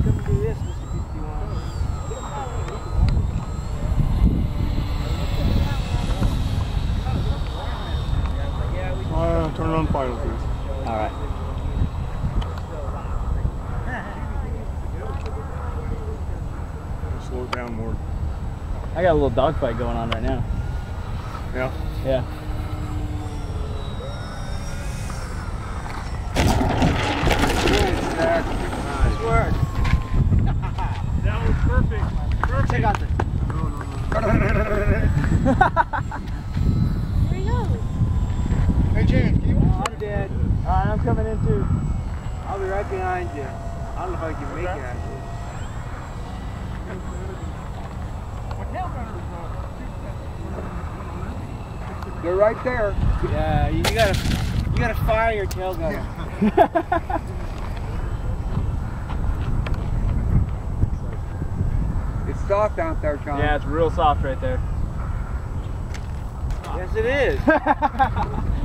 come do this, Mr. 51. Turn it on final, please. All right. Slow it down more. I got a little dogfight going on right now. Yeah? Yeah. Nice work. That was perfect. Perfect. Check out the. Here he goes. Hey, James, can you Oh, I'm dead. All right, I'm coming in too. I'll be right behind you. I don't know if I can make it actually. They're right there. Yeah, you gotta fire your tail gunner. It's soft out there, Chong. Yeah, it's real soft right there. Yes, it is.